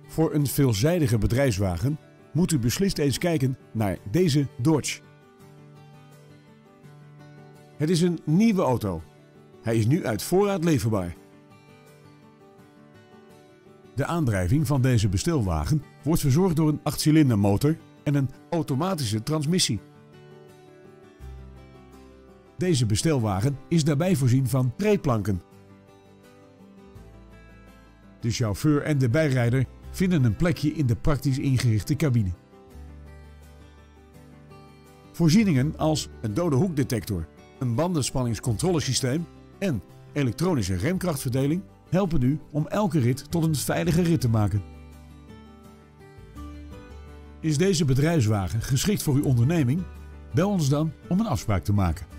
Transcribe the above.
Voor een veelzijdige bedrijfswagen moet u beslist eens kijken naar deze Dodge. Het is een nieuwe auto. Hij is nu uit voorraad leverbaar. De aandrijving van deze bestelwagen wordt verzorgd door een 8-cilinder motor en een automatische transmissie. Deze bestelwagen is daarbij voorzien van treeplanken. De chauffeur en de bijrijder vinden een plekje in de praktisch ingerichte cabine. Voorzieningen als een dode hoekdetector, een bandenspanningscontrolesysteem en elektronische remkrachtverdeling helpen u om elke rit tot een veilige rit te maken. Is deze bedrijfswagen geschikt voor uw onderneming? Bel ons dan om een afspraak te maken.